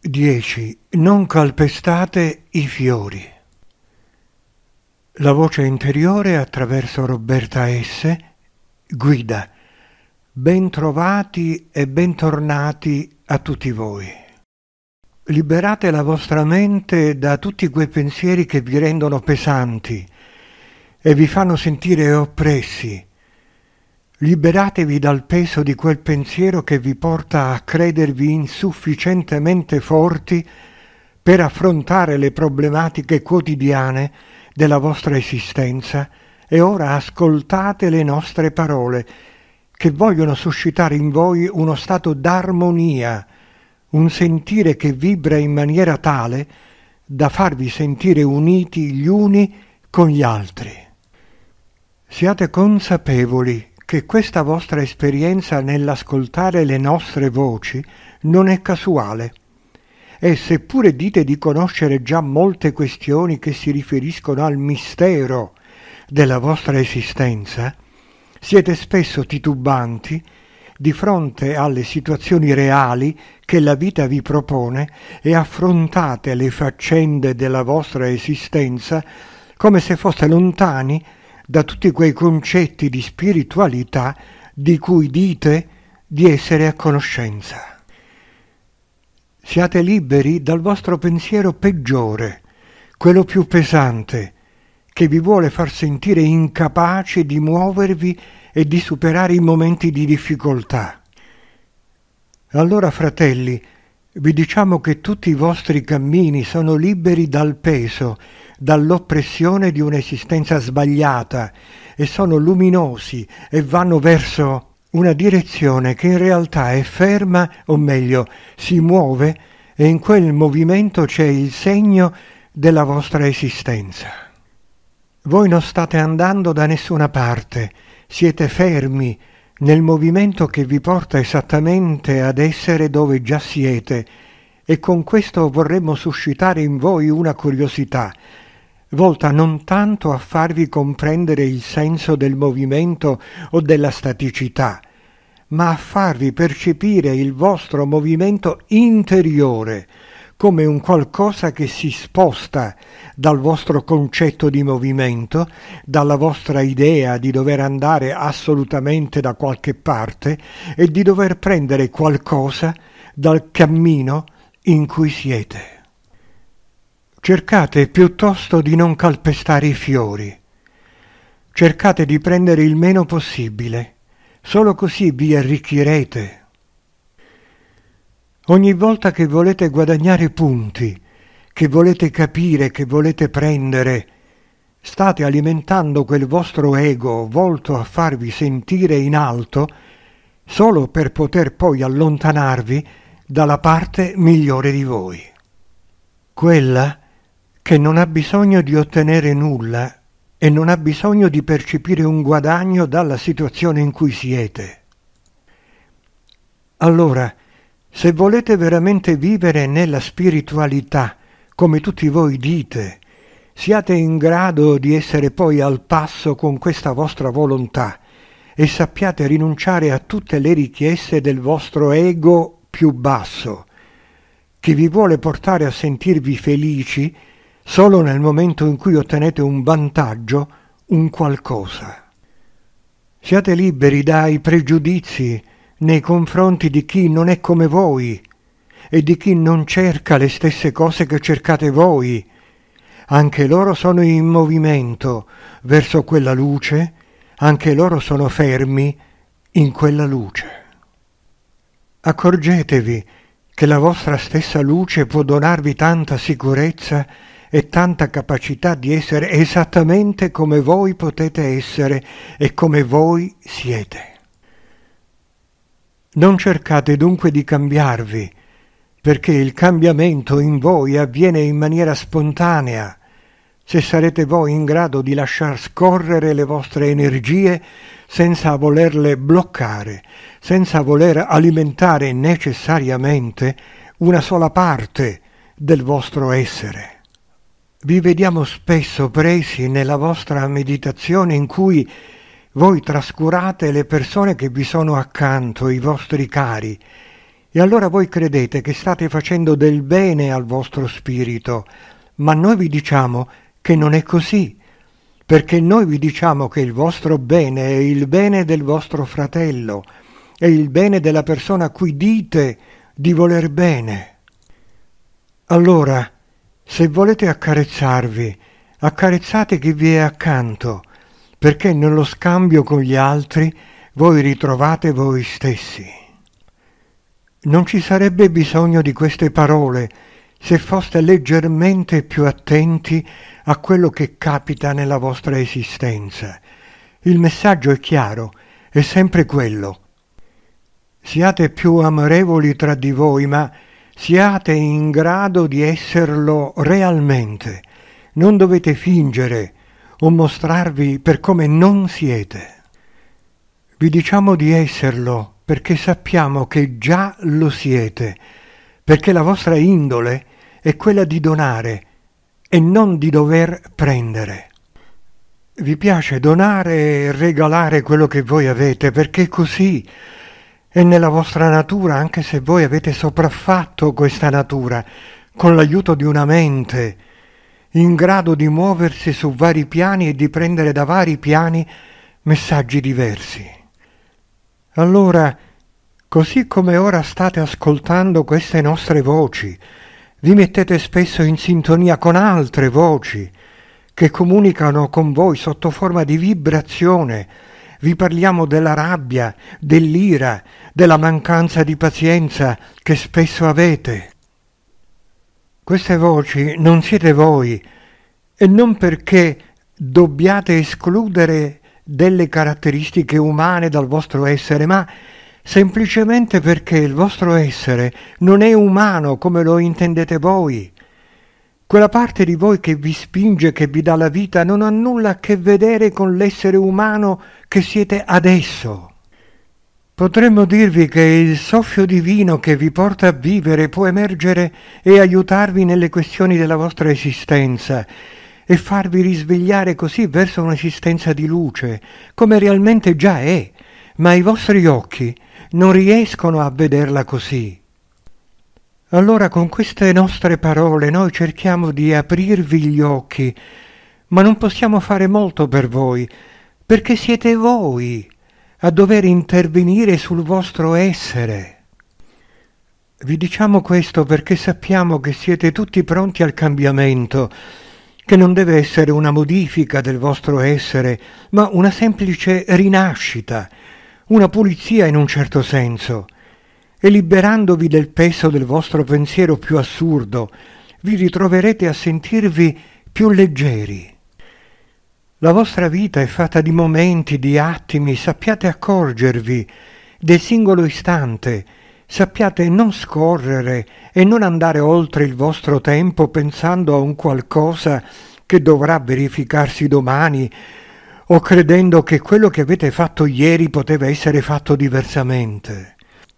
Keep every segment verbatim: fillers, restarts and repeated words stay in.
dieci. Non calpestate i fiori. La voce interiore attraverso Roberta S. guida. Bentrovati e bentornati a tutti voi. Liberate la vostra mente da tutti quei pensieri che vi rendono pesanti e vi fanno sentire oppressi. Liberatevi dal peso di quel pensiero che vi porta a credervi insufficientemente forti per affrontare le problematiche quotidiane della vostra esistenza e ora ascoltate le nostre parole che vogliono suscitare in voi uno stato d'armonia, un sentire che vibra in maniera tale da farvi sentire uniti gli uni con gli altri. Siate consapevoli che questa vostra esperienza nell'ascoltare le nostre voci non è casuale e seppure dite di conoscere già molte questioni che si riferiscono al mistero della vostra esistenza, siete spesso titubanti di fronte alle situazioni reali che la vita vi propone e affrontate le faccende della vostra esistenza come se foste lontani da tutti quei concetti di spiritualità di cui dite di essere a conoscenza. Siate liberi dal vostro pensiero peggiore, quello più pesante, che vi vuole far sentire incapaci di muovervi e di superare i momenti di difficoltà. Allora, fratelli, vi diciamo che tutti i vostri cammini sono liberi dal peso, dall'oppressione di un'esistenza sbagliata e sono luminosi e vanno verso una direzione che in realtà è ferma, o meglio, si muove e in quel movimento c'è il segno della vostra esistenza. Voi non state andando da nessuna parte, siete fermi nel movimento che vi porta esattamente ad essere dove già siete e con questo vorremmo suscitare in voi una curiosità, volta non tanto a farvi comprendere il senso del movimento o della staticità, ma a farvi percepire il vostro movimento interiore come un qualcosa che si sposta dal vostro concetto di movimento, dalla vostra idea di dover andare assolutamente da qualche parte e di dover prendere qualcosa dal cammino in cui siete. Cercate piuttosto di non calpestare i fiori. Cercate di prendere il meno possibile. Solo così vi arricchirete. Ogni volta che volete guadagnare punti, che volete capire, che volete prendere, state alimentando quel vostro ego volto a farvi sentire in alto solo per poter poi allontanarvi dalla parte migliore di voi. Quella che non ha bisogno di ottenere nulla e non ha bisogno di percepire un guadagno dalla situazione in cui siete. Allora, se volete veramente vivere nella spiritualità, come tutti voi dite, siate in grado di essere poi al passo con questa vostra volontà e sappiate rinunciare a tutte le richieste del vostro ego più basso, che vi vuole portare a sentirvi felici solo nel momento in cui ottenete un vantaggio, un qualcosa. Siate liberi dai pregiudizi nei confronti di chi non è come voi e di chi non cerca le stesse cose che cercate voi. Anche loro sono in movimento verso quella luce, anche loro sono fermi in quella luce. Accorgetevi che la vostra stessa luce può donarvi tanta sicurezza e tanta capacità di essere esattamente come voi potete essere e come voi siete. Non cercate dunque di cambiarvi, perché il cambiamento in voi avviene in maniera spontanea, se sarete voi in grado di lasciar scorrere le vostre energie senza volerle bloccare, senza voler alimentare necessariamente una sola parte del vostro essere. Vi vediamo spesso presi nella vostra meditazione in cui voi trascurate le persone che vi sono accanto, i vostri cari, E allora voi credete che state facendo del bene al vostro spirito, ma noi vi diciamo che non è così, perché noi vi diciamo che il vostro bene è il bene del vostro fratello, è il bene della persona a cui dite di voler bene. Allora, se volete accarezzarvi, accarezzate chi vi è accanto, perché nello scambio con gli altri voi ritrovate voi stessi. Non ci sarebbe bisogno di queste parole se foste leggermente più attenti a quello che capita nella vostra esistenza. Il messaggio è chiaro, è sempre quello. Siate più amorevoli tra di voi, ma siate in grado di esserlo realmente. Non dovete fingere o mostrarvi per come non siete. Vi diciamo di esserlo perché sappiamo che già lo siete, perché la vostra indole è quella di donare e non di dover prendere. Vi piace donare e regalare quello che voi avete, perché così è nella vostra natura, anche se voi avete sopraffatto questa natura con l'aiuto di una mente in grado di muoversi su vari piani e di prendere da vari piani messaggi diversi. Allora, così come ora state ascoltando queste nostre voci, vi mettete spesso in sintonia con altre voci che comunicano con voi sotto forma di vibrazione. Vi parliamo della rabbia, dell'ira, della mancanza di pazienza che spesso avete. Queste voci non siete voi, e non perché dobbiate escludere delle caratteristiche umane dal vostro essere, ma semplicemente perché il vostro essere non è umano come lo intendete voi. Quella parte di voi che vi spinge, che vi dà la vita, non ha nulla a che vedere con l'essere umano che siete adesso. Potremmo dirvi che il soffio divino che vi porta a vivere può emergere e aiutarvi nelle questioni della vostra esistenza e farvi risvegliare così verso un'esistenza di luce, come realmente già è, ma i vostri occhi non riescono a vederla così. Allora con queste nostre parole noi cerchiamo di aprirvi gli occhi, ma non possiamo fare molto per voi, perché siete voi a dover intervenire sul vostro essere. Vi diciamo questo perché sappiamo che siete tutti pronti al cambiamento, che non deve essere una modifica del vostro essere, ma una semplice rinascita, una pulizia in un certo senso. E liberandovi del peso del vostro pensiero più assurdo, vi ritroverete a sentirvi più leggeri. La vostra vita è fatta di momenti, di attimi, sappiate accorgervi del singolo istante, sappiate non scorrere e non andare oltre il vostro tempo pensando a un qualcosa che dovrà verificarsi domani o credendo che quello che avete fatto ieri poteva essere fatto diversamente.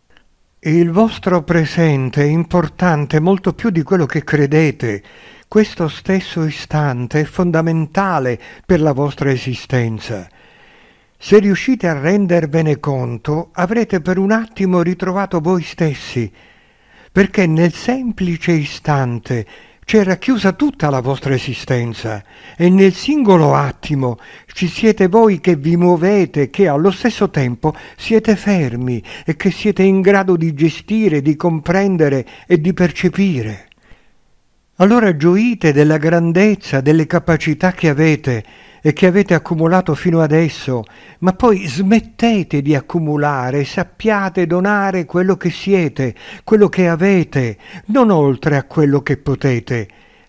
Il vostro presente è importante molto più di quello che credete. Questo stesso istante è fondamentale per la vostra esistenza. Se riuscite a rendervene conto, avrete per un attimo ritrovato voi stessi, perché nel semplice istante c'è racchiusa tutta la vostra esistenza e nel singolo attimo ci siete voi che vi muovete, che allo stesso tempo siete fermi e che siete in grado di gestire, di comprendere e di percepire. Allora gioite della grandezza, delle capacità che avete e che avete accumulato fino adesso, ma poi smettete di accumulare, sappiate donare quello che siete, quello che avete, non oltre a quello che potete,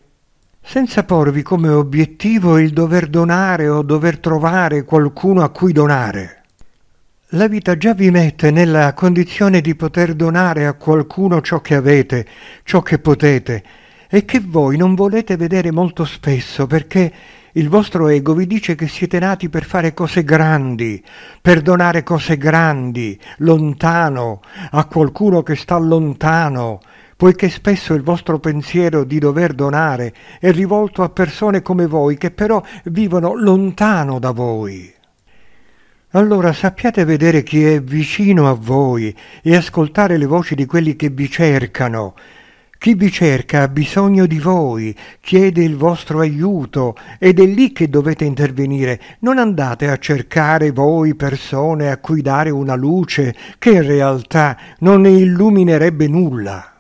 senza porvi come obiettivo il dover donare o dover trovare qualcuno a cui donare. La vita già vi mette nella condizione di poter donare a qualcuno ciò che avete, ciò che potete, e che voi non volete vedere molto spesso perché il vostro ego vi dice che siete nati per fare cose grandi, per donare cose grandi, lontano, a qualcuno che sta lontano, poiché spesso il vostro pensiero di dover donare è rivolto a persone come voi che però vivono lontano da voi. Allora sappiate vedere chi è vicino a voi e ascoltare le voci di quelli che vi cercano. Chi vi cerca ha bisogno di voi, chiede il vostro aiuto ed è lì che dovete intervenire. Non andate a cercare voi persone a cui dare una luce che in realtà non ne illuminerebbe nulla.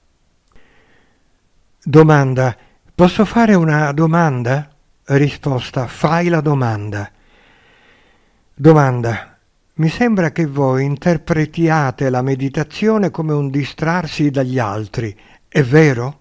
Domanda: posso fare una domanda? Risposta: fai la domanda. Domanda: mi sembra che voi interpretiate la meditazione come un distrarsi dagli altri. È vero?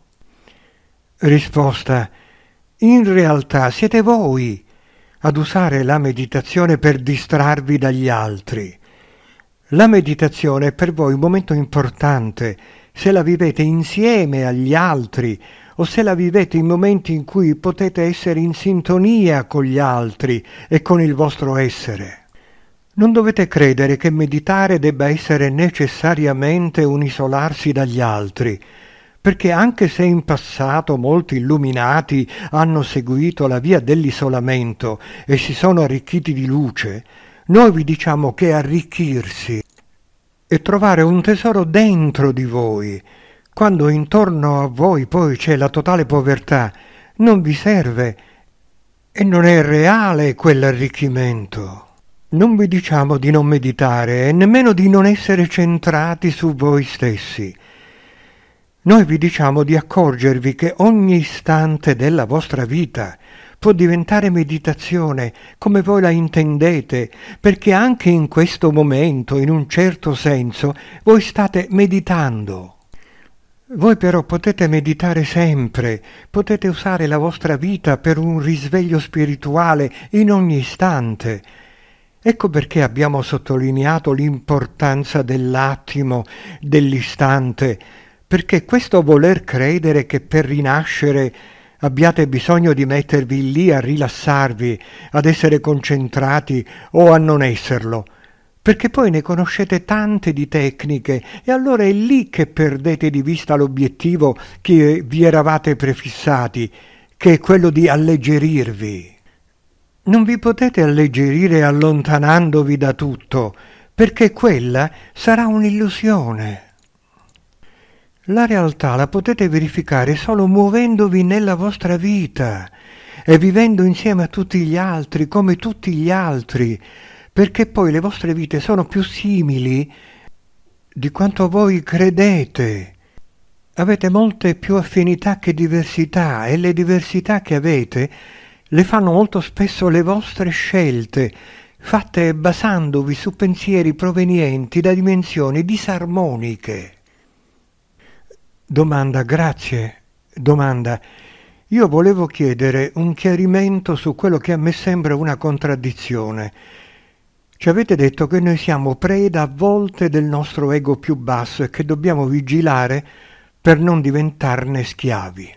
Risposta: in realtà siete voi ad usare la meditazione per distrarvi dagli altri. La meditazione è per voi un momento importante se la vivete insieme agli altri o se la vivete in momenti in cui potete essere in sintonia con gli altri e con il vostro essere. Non dovete credere che meditare debba essere necessariamente un isolarsi dagli altri, perché anche se in passato molti illuminati hanno seguito la via dell'isolamento e si sono arricchiti di luce, noi vi diciamo che arricchirsi e trovare un tesoro dentro di voi, quando intorno a voi poi c'è la totale povertà, non vi serve e non è reale quell'arricchimento. Non vi diciamo di non meditare e nemmeno di non essere centrati su voi stessi. Noi vi diciamo di accorgervi che ogni istante della vostra vita può diventare meditazione come voi la intendete, perché anche in questo momento, in un certo senso, voi state meditando. Voi però potete meditare sempre, potete usare la vostra vita per un risveglio spirituale in ogni istante. Ecco perché abbiamo sottolineato l'importanza dell'attimo, dell'istante, perché questo voler credere che per rinascere abbiate bisogno di mettervi lì a rilassarvi, ad essere concentrati o a non esserlo, perché poi ne conoscete tante di tecniche e allora è lì che perdete di vista l'obiettivo che vi eravate prefissati, che è quello di alleggerirvi. Non vi potete alleggerire allontanandovi da tutto, perché quella sarà un'illusione. La realtà la potete verificare solo muovendovi nella vostra vita e vivendo insieme a tutti gli altri, come tutti gli altri, perché poi le vostre vite sono più simili di quanto voi credete. Avete molte più affinità che diversità e le diversità che avete le fanno molto spesso le vostre scelte, fatte basandovi su pensieri provenienti da dimensioni disarmoniche. Domanda: grazie. Domanda: io volevo chiedere un chiarimento su quello che a me sembra una contraddizione. Ci avete detto che noi siamo preda a volte del nostro ego più basso e che dobbiamo vigilare per non diventarne schiavi.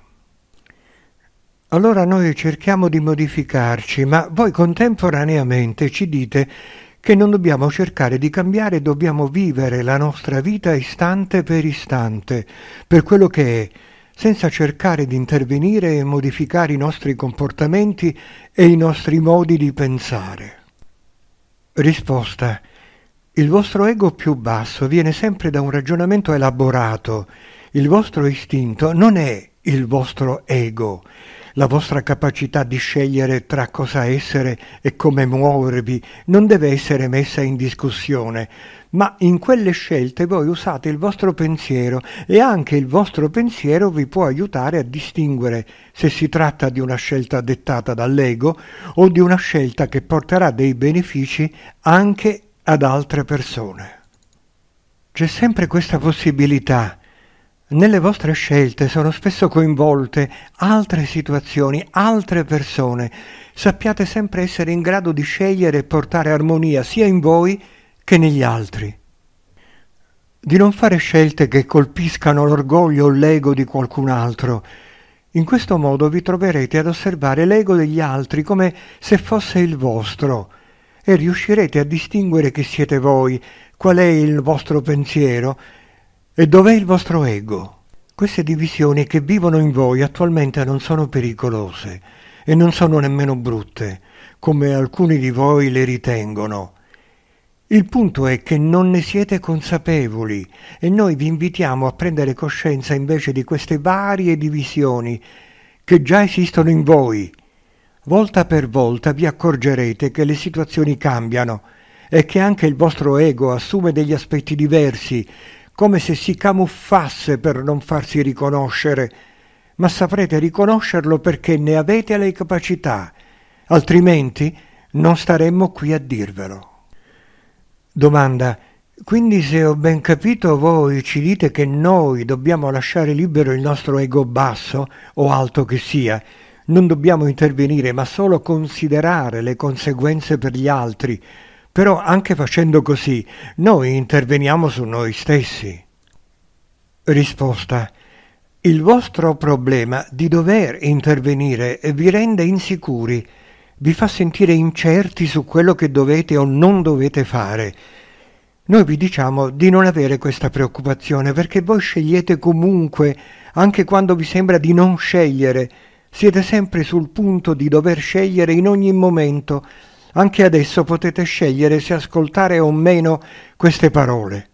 Allora noi cerchiamo di modificarci, ma voi contemporaneamente ci dite che non dobbiamo cercare di cambiare, dobbiamo vivere la nostra vita istante per istante, per quello che è, senza cercare di intervenire e modificare i nostri comportamenti e i nostri modi di pensare. Risposta: il vostro ego più basso viene sempre da un ragionamento elaborato. Il vostro istinto non è il vostro ego. La vostra capacità di scegliere tra cosa essere e come muovervi non deve essere messa in discussione, ma in quelle scelte voi usate il vostro pensiero e anche il vostro pensiero vi può aiutare a distinguere se si tratta di una scelta dettata dall'ego o di una scelta che porterà dei benefici anche ad altre persone. C'è sempre questa possibilità. Nelle vostre scelte sono spesso coinvolte altre situazioni, altre persone. Sappiate sempre essere in grado di scegliere e portare armonia sia in voi che negli altri. Di non fare scelte che colpiscano l'orgoglio o l'ego di qualcun altro. In questo modo vi troverete ad osservare l'ego degli altri come se fosse il vostro e riuscirete a distinguere chi siete voi, qual è il vostro pensiero e dov'è il vostro ego? Queste divisioni che vivono in voi attualmente non sono pericolose e non sono nemmeno brutte, come alcuni di voi le ritengono. Il punto è che non ne siete consapevoli e noi vi invitiamo a prendere coscienza invece di queste varie divisioni che già esistono in voi. Volta per volta vi accorgerete che le situazioni cambiano e che anche il vostro ego assume degli aspetti diversi, come se si camuffasse per non farsi riconoscere, ma saprete riconoscerlo perché ne avete le capacità, altrimenti non staremmo qui a dirvelo. Domanda: quindi se ho ben capito voi ci dite che noi dobbiamo lasciare libero il nostro ego basso o alto che sia, non dobbiamo intervenire ma solo considerare le conseguenze per gli altri, però anche facendo così noi interveniamo su noi stessi. Risposta: il vostro problema di dover intervenire vi rende insicuri, vi fa sentire incerti su quello che dovete o non dovete fare. Noi vi diciamo di non avere questa preoccupazione perché voi scegliete comunque, anche quando vi sembra di non scegliere. Siete sempre sul punto di dover scegliere in ogni momento. Anche adesso potete scegliere se ascoltare o meno queste parole.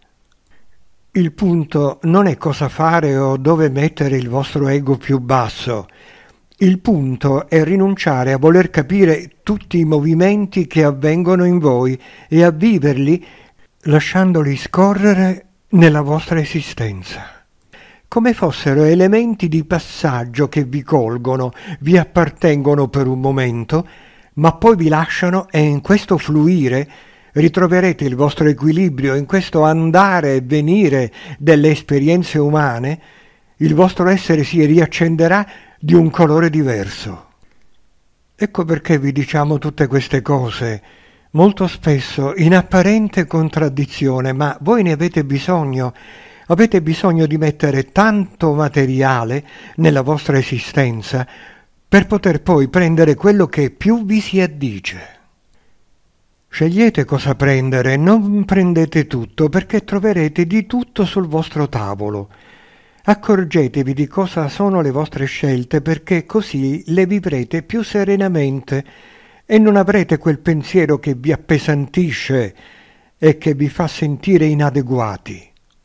Il punto non è cosa fare o dove mettere il vostro ego più basso. Il punto è rinunciare a voler capire tutti i movimenti che avvengono in voi e a viverli lasciandoli scorrere nella vostra esistenza. Come fossero elementi di passaggio che vi colgono, vi appartengono per un momento, ma poi vi lasciano e in questo fluire ritroverete il vostro equilibrio, in questo andare e venire delle esperienze umane, il vostro essere si riaccenderà di un colore diverso. Ecco perché vi diciamo tutte queste cose, molto spesso in apparente contraddizione, ma voi ne avete bisogno. Avete bisogno di mettere tanto materiale nella vostra esistenza per poter poi prendere quello che più vi si addice. Scegliete cosa prendere, non prendete tutto perché troverete di tutto sul vostro tavolo. Accorgetevi di cosa sono le vostre scelte perché così le vivrete più serenamente e non avrete quel pensiero che vi appesantisce e che vi fa sentire inadeguati.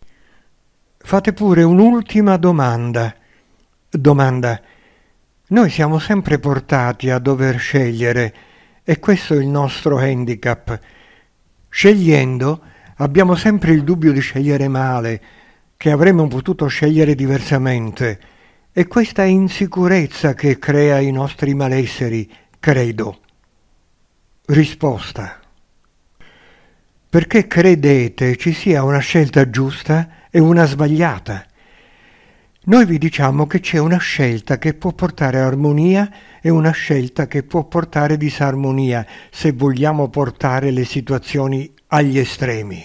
Fate pure un'ultima domanda. Domanda: noi siamo sempre portati a dover scegliere e questo è il nostro handicap. Scegliendo abbiamo sempre il dubbio di scegliere male, che avremmo potuto scegliere diversamente, e questa insicurezza che crea i nostri malesseri, credo. Risposta: perché credete ci sia una scelta giusta e una sbagliata. Noi vi diciamo che c'è una scelta che può portare armonia e una scelta che può portare disarmonia, se vogliamo portare le situazioni agli estremi.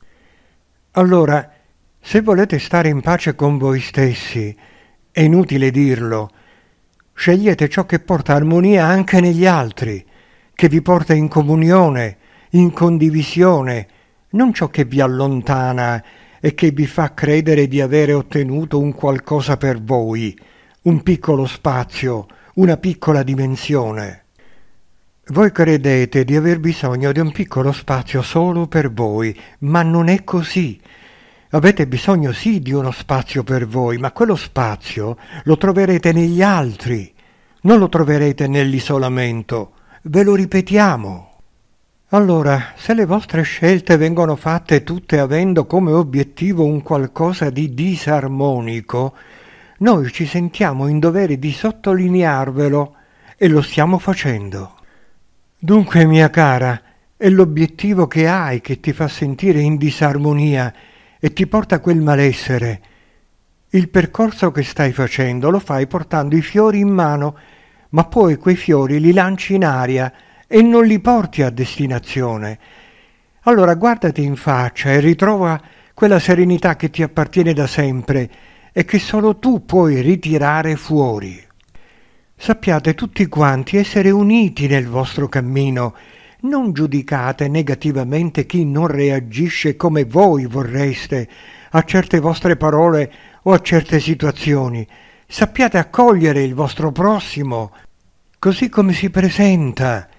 Allora, se volete stare in pace con voi stessi, è inutile dirlo, scegliete ciò che porta armonia anche negli altri, che vi porta in comunione, in condivisione, non ciò che vi allontana e che vi fa credere di avere ottenuto un qualcosa per voi, un piccolo spazio, una piccola dimensione. Voi credete di aver bisogno di un piccolo spazio solo per voi, ma non è così. Avete bisogno sì di uno spazio per voi, ma quello spazio lo troverete negli altri, non lo troverete nell'isolamento. Ve lo ripetiamo. Allora, se le vostre scelte vengono fatte tutte avendo come obiettivo un qualcosa di disarmonico, noi ci sentiamo in dovere di sottolinearvelo e lo stiamo facendo. Dunque, mia cara, è l'obiettivo che hai che ti fa sentire in disarmonia e ti porta a quel malessere. Il percorso che stai facendo lo fai portando i fiori in mano, ma poi quei fiori li lanci in aria e non li porti a destinazione. Allora guardati in faccia e ritrova quella serenità che ti appartiene da sempre e che solo tu puoi ritirare fuori. Sappiate tutti quanti essere uniti nel vostro cammino. Non giudicate negativamente chi non reagisce come voi vorreste a certe vostre parole o a certe situazioni. Sappiate accogliere il vostro prossimo così come si presenta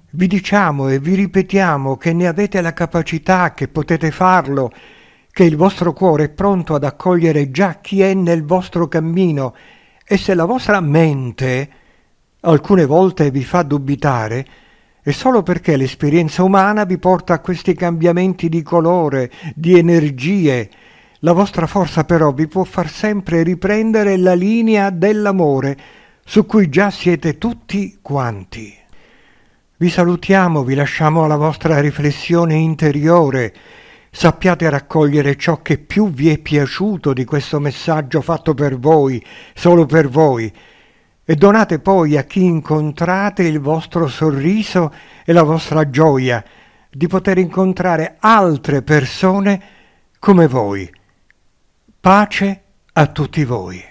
Vi diciamo e vi ripetiamo che ne avete la capacità, che potete farlo, che il vostro cuore è pronto ad accogliere già chi è nel vostro cammino, e se la vostra mente alcune volte vi fa dubitare, è solo perché l'esperienza umana vi porta a questi cambiamenti di colore, di energie. La vostra forza però vi può far sempre riprendere la linea dell'amore, su cui già siete tutti quanti. Vi salutiamo, vi lasciamo alla vostra riflessione interiore. Sappiate raccogliere ciò che più vi è piaciuto di questo messaggio fatto per voi, solo per voi, e donate poi a chi incontrate il vostro sorriso e la vostra gioia di poter incontrare altre persone come voi. Pace a tutti voi.